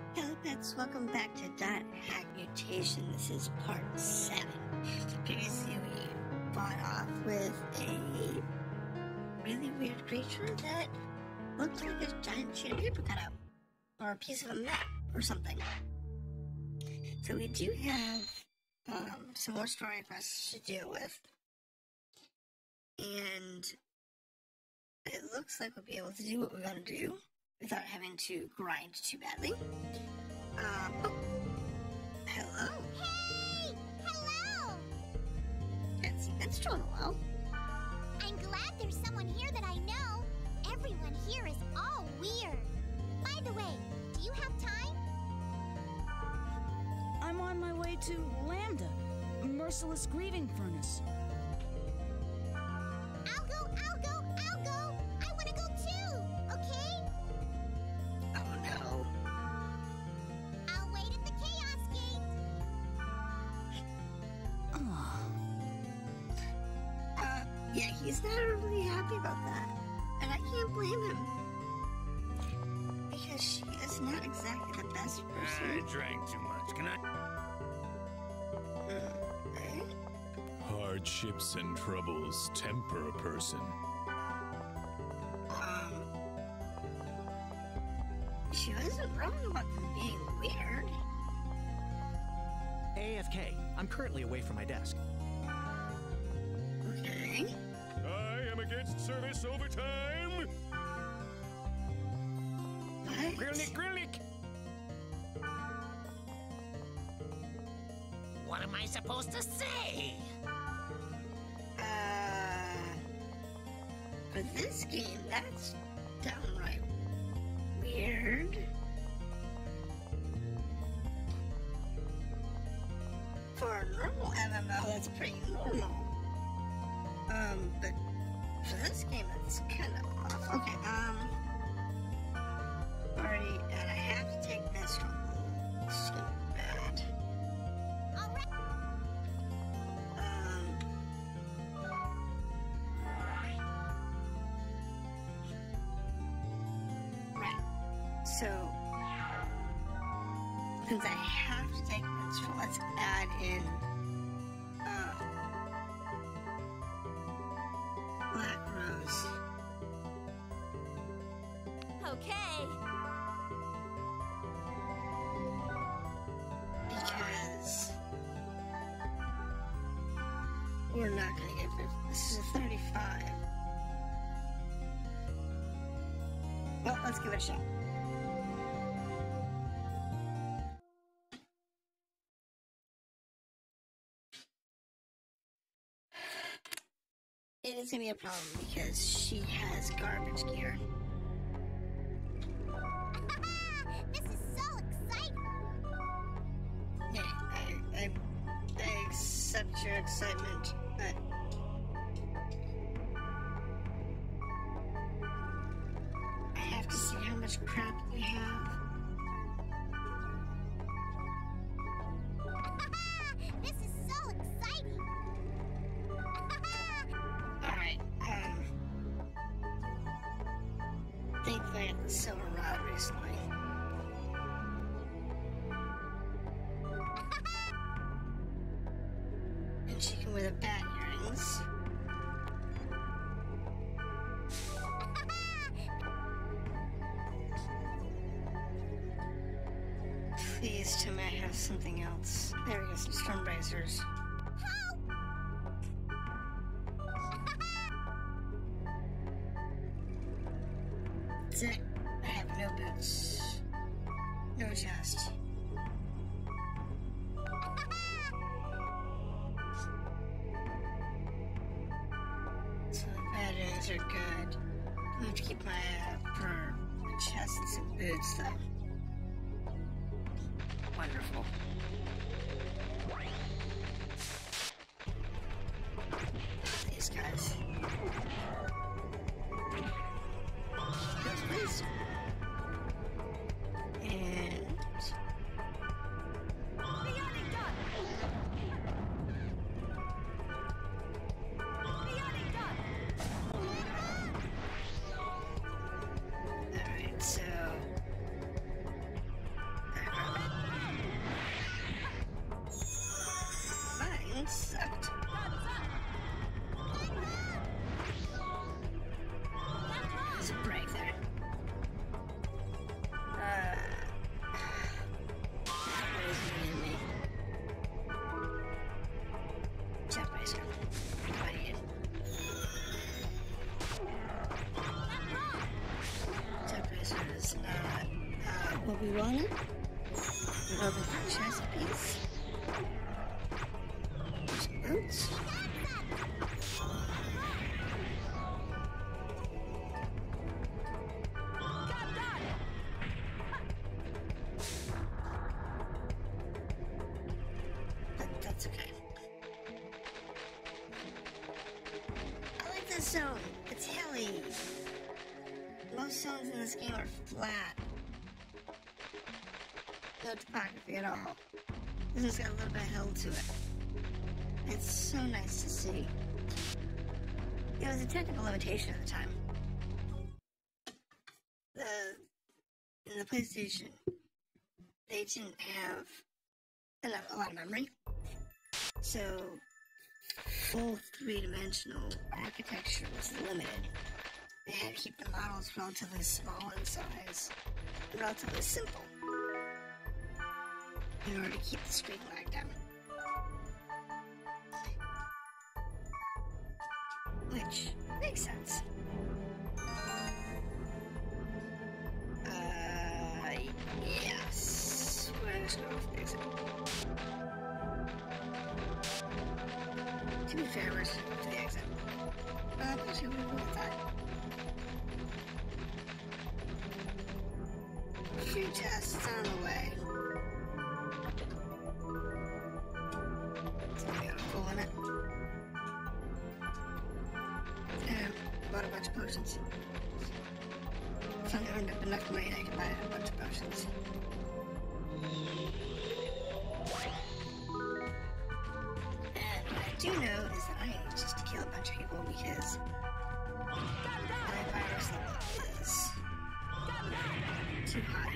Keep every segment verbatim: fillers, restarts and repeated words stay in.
Hello pets, welcome back to Dot Hack Mutation. This is part seven. Previously we fought off with a really weird creature that looked like a giant sheet of paper cutout. Or a piece of a map or something. So we do have um, some more story quests to deal with. And it looks like we'll be able to do what we want to do without having to grind too badly. Um, oh. Hello. Hey! Hello! It's, it's doing well. I'm glad there's someone here that I know. Everyone here is all weird. By the way, do you have time? I'm on my way to Lambda, Merciless Grieving Furnace. I'll go, I'll go, I'll go! I want to go too, okay? Oh no. I'll wait at the Chaos Gate. Oh. Uh, yeah, he's not really happy about that. And I can't blame him. Because she is not exactly the best person. I drank too much. Can I? Okay. Hardships and troubles temper a person. Um, she wasn't wrong about them being weird. A F K. I'm currently away from my desk. Okay. I am against service overtime. What? Grillick, grillick. What am I supposed to say? Uh, for this game, that's downright weird. For a normal M M O, that's pretty normal. Um, but for this game, that's kind of off. Okay, um, already, and I have to take this one. This is gonna be bad. All right. Um, right. So, since I have to take this, let's add in uh, Blackrose. Okay. Because we're not gonna get fifty. This is a thirty-five. Well, let's give it a shot. It is gonna be a problem because she has garbage gear. This is so exciting. Yeah, I, I, I accept your excitement, but I have to see how much crap we have. This is so exciting. Alright, um... thankfully I got the silver rod recently. And she can wear the bat earrings. Please tell me I have something else. There we go, some storm bracers. That's it. I have no boots. No chest. So the batteries are good. I have to keep my eye out for a chest and some boots though. Wonderful. These guys. Yes, please. And alright, so we wanted. We're open for chest piece. Boots. But that's okay. I like this zone. It's hilly. Most zones in this game are flat. No topography at all. This has got a little bit of hill to it. It's so nice to see. It was a technical limitation at the time. The in the PlayStation, they didn't have enough, a lot of memory, so full three-dimensional architecture was limited. They had to keep the models relatively small in size, and relatively simple, in order to keep the screen lag down. Which makes sense. Uh, yes. We're just going to fix it. To be fair, we're just going to the exit. Uh, actually, we're going to go with that. A few tests on the way. So we got a full in it. And bought a bunch of potions. Finally earned up enough money I can buy a bunch of potions. And what I do know is that I need just to kill a bunch of people because my virus level is too high.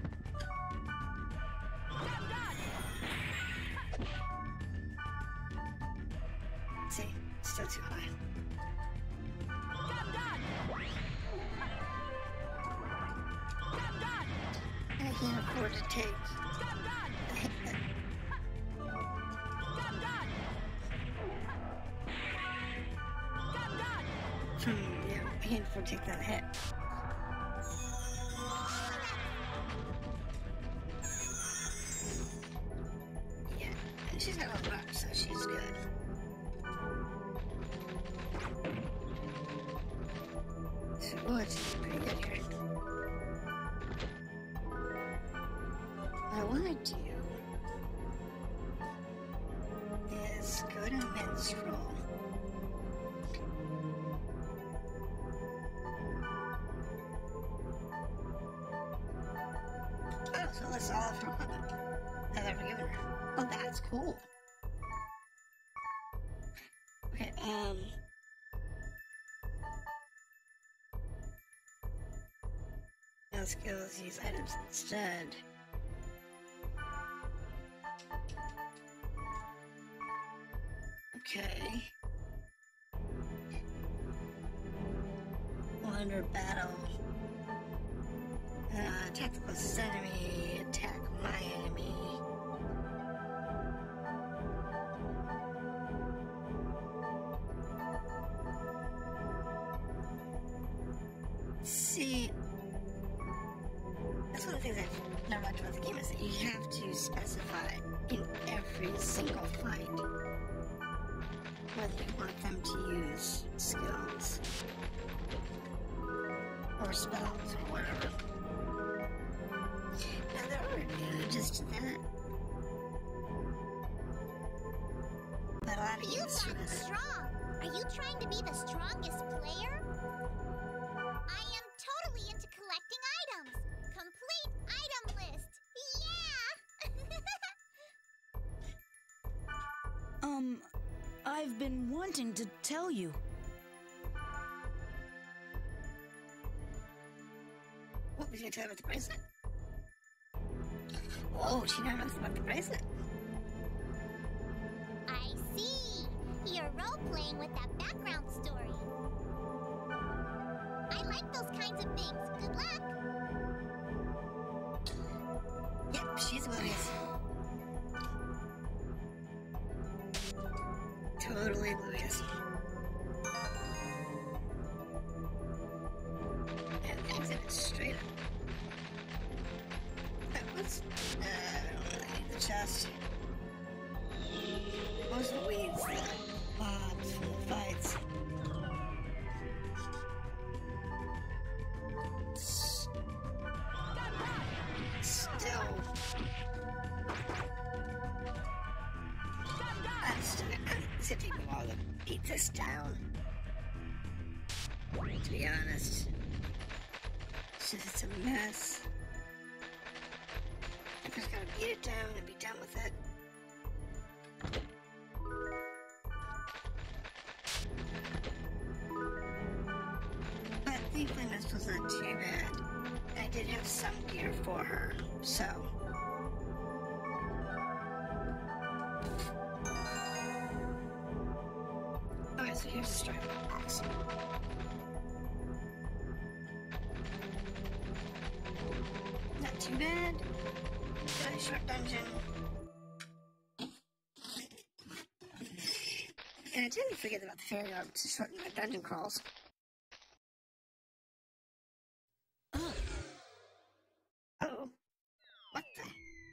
See, still too high. And I can't afford to take the hit that from, you know, I can't afford to take that hit. Yeah, and she's got a lot, so she's good. So, oh, it's pretty good here. What I want to do is go to menstrual. Oh, so that's all of her equipment I've ever given her. Oh, that's cool. Okay, um... no skills, use items instead. Okay. Wander battle. Uh, attack the closest enemy. Attack my enemy. See, that's one of the things I've never liked about the game is that you have to specify in every single fight whether you want them to use skills or spells or whatever. Now there are advantages to that, but a lot of You use for sound this. strong. Are you trying to be the strongest player? I am totally into collecting items. Complete item list. Yeah! Um, I've been wanting to tell you. What was you talking about the bracelet? Oh, she now knows about the bracelet. I see. You're role-playing with that background story. I like those kinds of things. Good luck. Yep, she's oblivious. Totally oblivious. And exit is straight up. beat this down. To be honest, it's just a mess. I just gotta beat it down and be done with it. But the Flameness was not too bad. I did have some gear for her, so. Okay, so here's the starting box. Not too bad. Really short dungeon. And I tend to forget about the fairy orb to shorten my dungeon crawls. Oh. What the?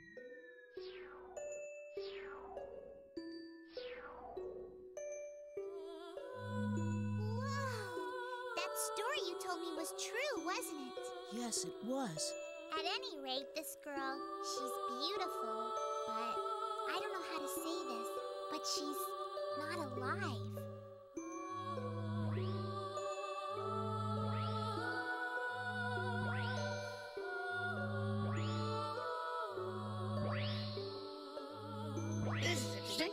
That story you told me was true, wasn't it? Yes, it was. At any rate, this girl, she's beautiful, but I don't know how to say this, but she's not alive. This is interesting.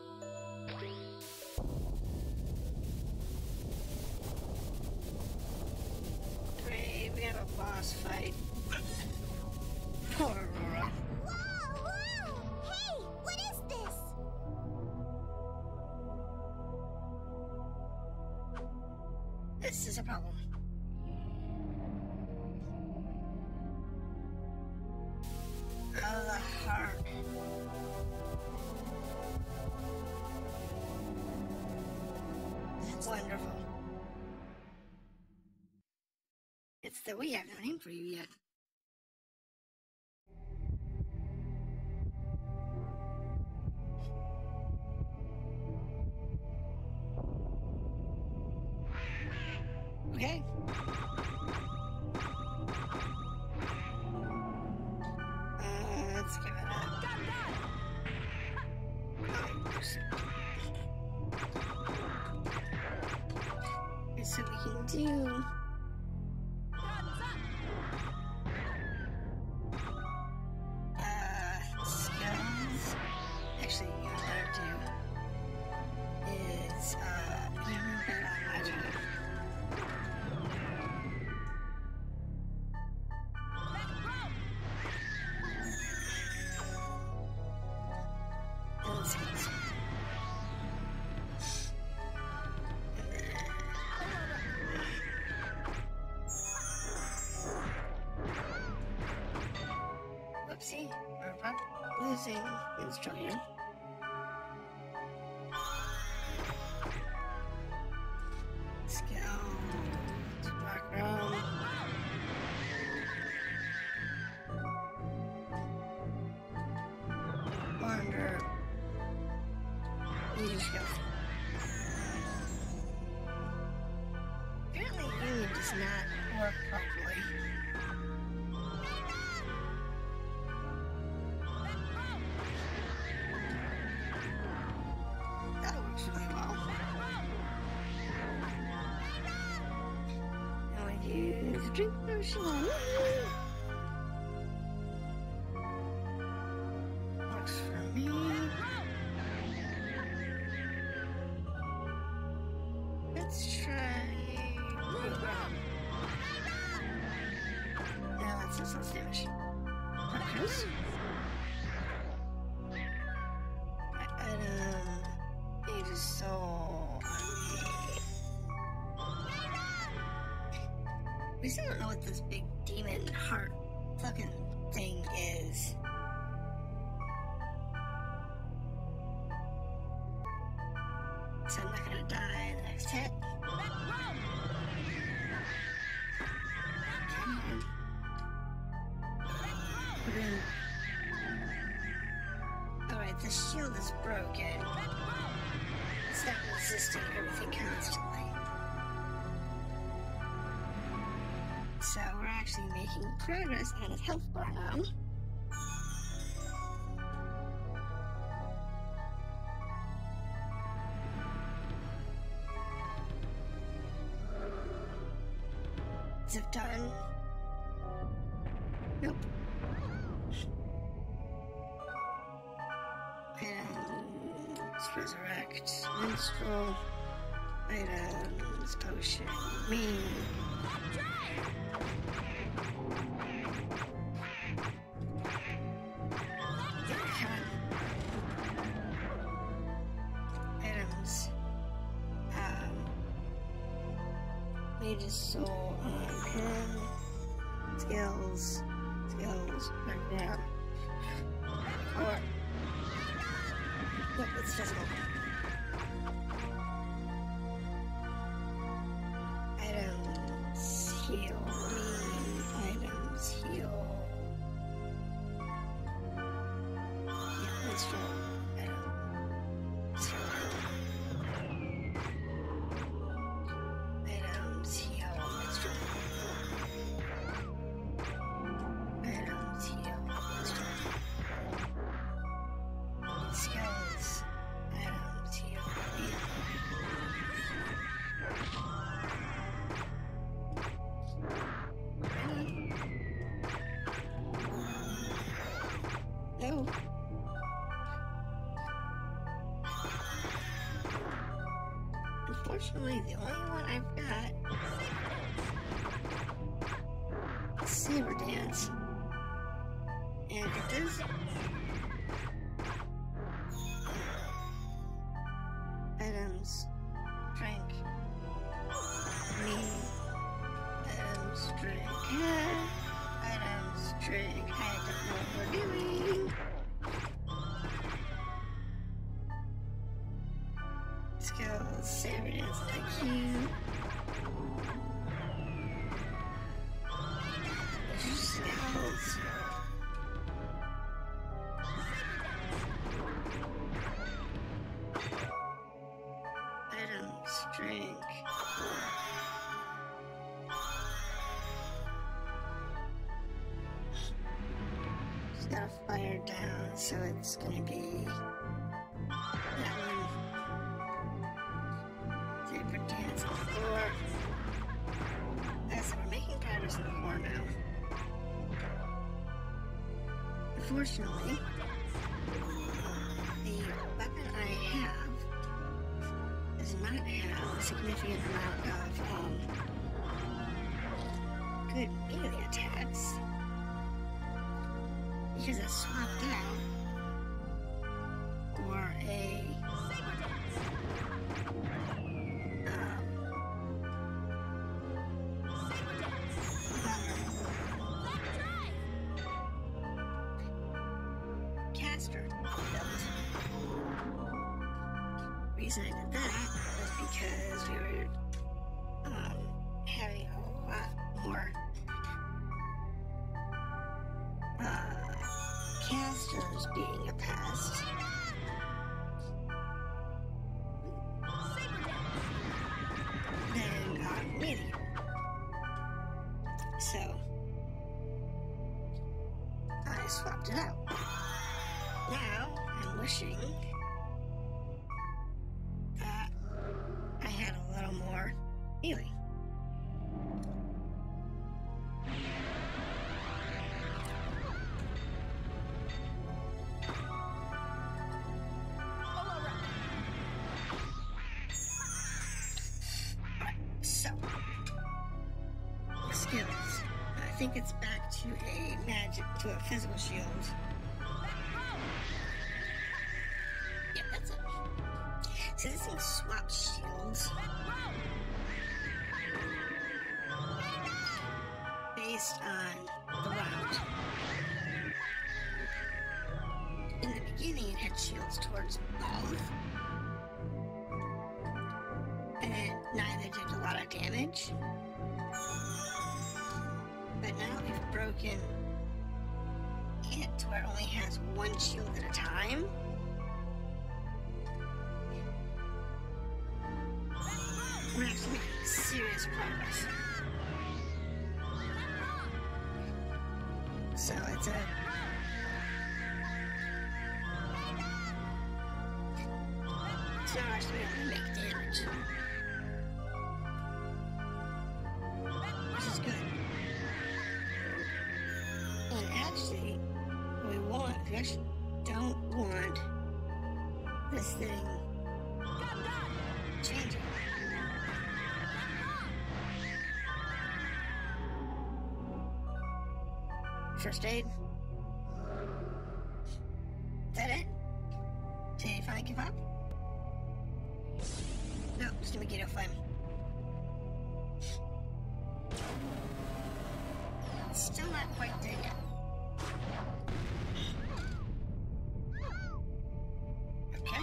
Great, we have a boss fight. Poor Aurora. Whoa, whoa! Hey, what is this? This is a problem. Oh, the heart. That's wonderful. It's the we have no name for you yet. Okay. Uh, let's give it a... And so we can do... Uh, skills. Actually, you know what I'll do is, uh, remember that on my turn. Whoopsie, we're about losing instruction. Skill, background. Wander. User skills. Apparently, Union does not work properly. That works really well. Now we use drink potion. Works for me. Let's try reroll. Now that's just less damage. Blackrose. Item. Age is soul. We still don't know what this big demon heart fucking thing is. So I'm not gonna die in the next hit. Come on. We're gonna... Alright, the shield is broken. It's not resisting everything constantly. So we're actually making progress on his health bar now. Nope. Items, resurrect, minstrel, items, potion, me. Items, um, mage's soul, um, skills, skills, background, or, nope, it's physical. Items, heal, me, items, heal. Yeah, let's roll. Items, heal. Items, heal, let's roll. Items, heal, let's roll. Skills, items, heal, heal. No. Unfortunately, the only one I've got is Saber Dance. And it does. Items, drink, me, items, drink, items, drink, I don't know what we're doing. Skills, Saber Dance, I Q. Skills. Items, drink. Just gotta fire down, so it's gonna be that one. Saber Dance on the floor. That's it, we're making progress on the floor now. Unfortunately, the weapon I have does not have a significant amount of um, good melee attacks because it's swapped out for a um, caster build. The reason I did that was because we were um, having a lot more uh, casters being a pest. Than uh, melee. So I swapped it out. Now I'm wishing that I had a little more melee. Alright, so skills. I think it's back to a magic, to a physical shield. Yeah, that's it. So this thing swaps shields based on the round. In the beginning, it had shields towards both, and neither did a lot of damage. But now we've broken it to where it only has one shield at a time. We're actually making serious progress. So it's a... It's not actually able to make damage. Which is good. And actually, what we want, we actually don't want this thing changing. First aid. Is that it? Did you finally give up? No, just a mosquito flame. It's still not quite there yet. Okay.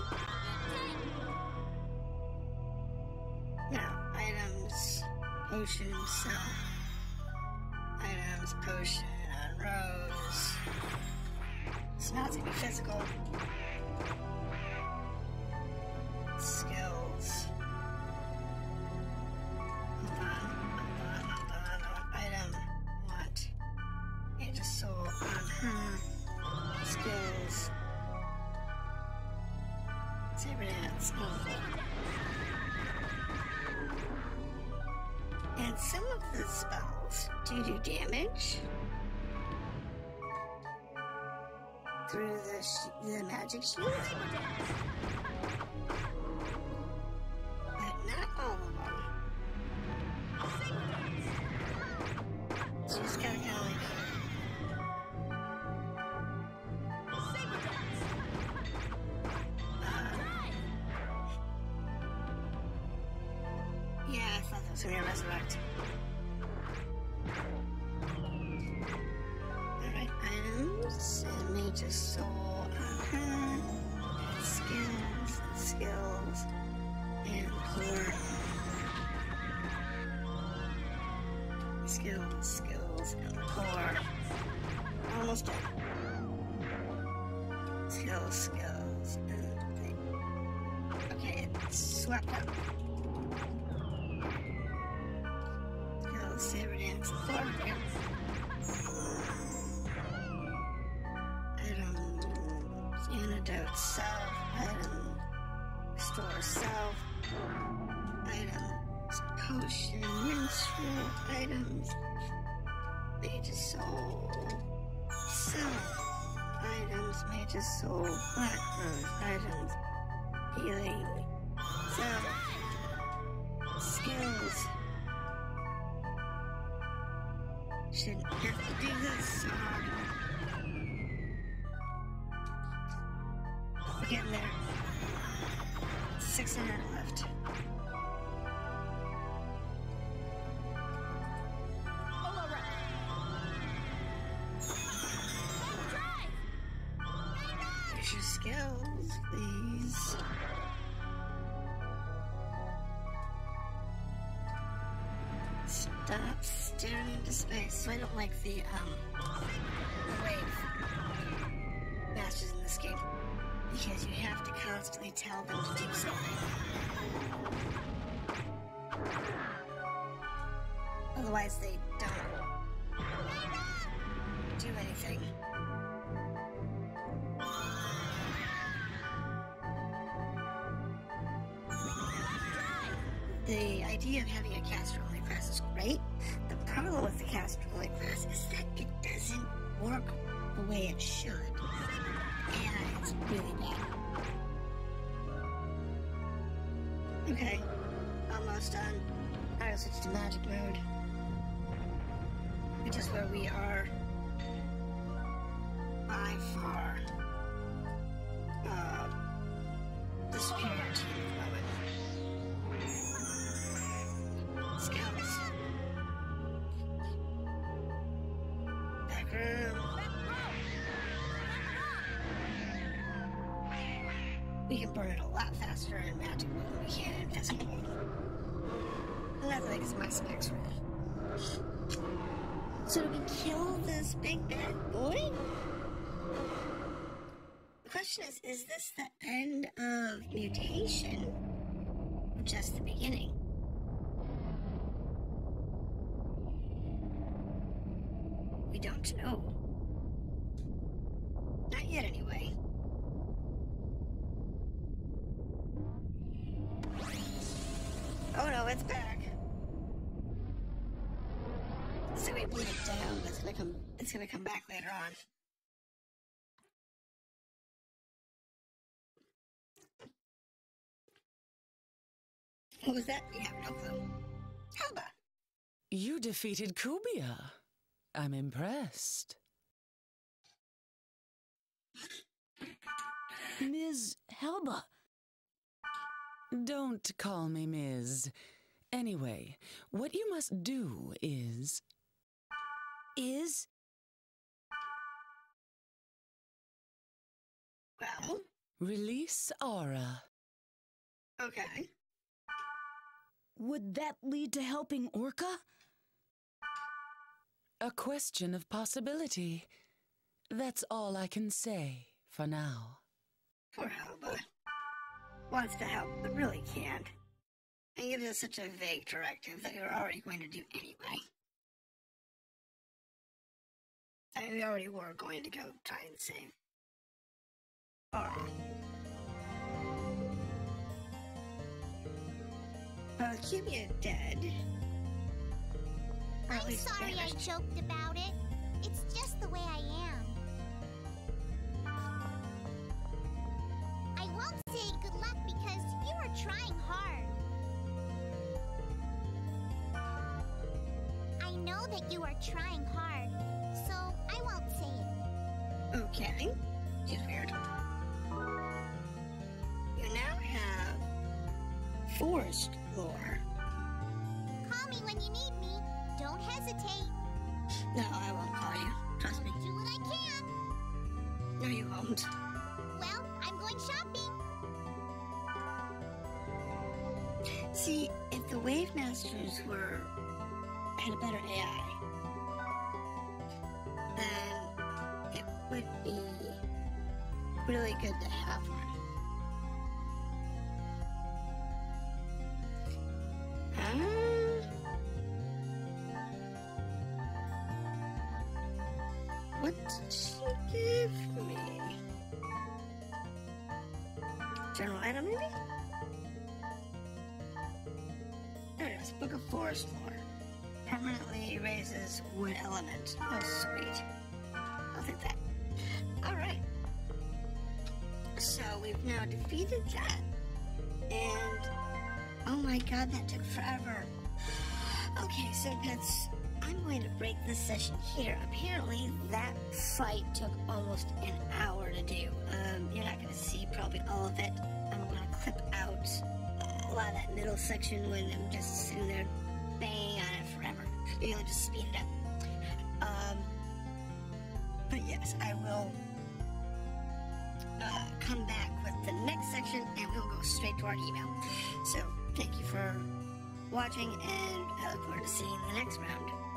Now, items, potion, sell. Items, potion, rose. So now it's gonna be physical. Skills. Hold on, hold on, hold on, hold on. Item. What? It just sold on her. Skills. Saber dance. Oh. And some of the spells do do damage through the, sh the magic shield. But not all of them. So you just gotta kind of like... Yeah, I thought that was gonna resurrect. Alright, items, and mage's soul on her, skills, skills, and core. Skills, skills, and core. Almost done. Skills, skills, and thing. Okay, it's swept up. Saber dance, core. Items, antidote, self, item, store self, items, potion, minstrel, items, mage's soul, self, items, mage's soul, black rose, items, healing, self, skills. Shouldn't have to do this so hard. We're getting there. six hundred left. Here's your skills, please. Stop staring into space. So I don't like the, um, the wave masters in this game. Because you have to constantly tell them to do something. Otherwise they don't do anything. The idea of having a caster-only class is great. The problem with the caster-only class is that it doesn't work the way it should. And it's really bad. Okay, almost done. I'll switch to magic mode, which is where we are by far uh, the superior team at the moment. Scouts. Back room. We can burn it a lot faster in magic mode than we can in physical mode. And that's like it's my specs for that. So do we kill this big bad boy? The question is, is this the end of mutation or just the beginning? We don't know. Not yet, anyway. Oh no, it's back. So we beat it down, but it's gonna come it's gonna come back later on. What was that? Yeah, no clue. How about? You defeated Cubia. I'm impressed. Miz Helba. Don't call me Miz. Anyway, what you must do is... Is? Well? Release aura. Okay. Would that lead to helping Orca? A question of possibility. That's all I can say for now. Poor Helba. Wants to help, but really can't. And gives us such a vague directive that you're already going to do anyway. I mean, we already were going to go try and save. Aura. Well, Cubia dead. Or at I'm least sorry I vanished. joked about it. It's just the way I am. I won't say good luck because you were trying hard. I know that you are trying hard, so I won't say it. Okay. She's weird. You now have forest lore. Call me when you need me. Don't hesitate. No, I won't call you. Trust me. I'll do what I can. No, you won't. Well, I'm going shopping. See, if the Wave Masters were had a better A I, then it would be really good to have one. Huh? What did she give me? General item, maybe? There it is. Book of Forest Lore. Permanently raises wood element. Oh, sweet. I'll take that. Alright. So, we've now defeated that. And... oh my god, that took forever. Okay, so pets, I'm going to break this session here. Apparently, that fight took almost an hour to do. Um, you're not going to see probably all of it. I'm going to clip out a lot of that middle section when I'm just sitting there banging on it forever. Maybe I'll just speed it up. Um, but yes, I will uh, come back with the next section and we'll go straight to our email. So, thank you for watching, and I look forward to seeing you in the next round.